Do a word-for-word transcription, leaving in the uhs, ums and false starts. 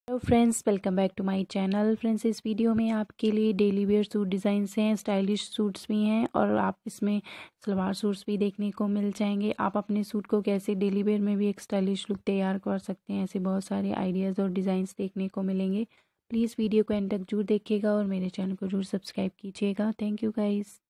Hello friends, welcome back to my channel. Friends, इस video में आपके लिए डेली वेयर सूट डिज़ाइंस हैं, स्टाइलिश सूट्स भी हैं और आप इसमें सलवार सूट्स भी देखने को मिल जाएंगे। आप अपने सूट को कैसे डेली वेयर में भी एक स्टाइलिश लुक तैयार कर सकते हैं, ऐसे बहुत सारे आइडियाज़ और डिज़ाइंस देखने को मिलेंगे। प्लीज़ वीडियो को एंड तक जरूर देखिएगा और मेरे चैनल को जरूर सब्सक्राइब कीजिएगा। Thank you guys.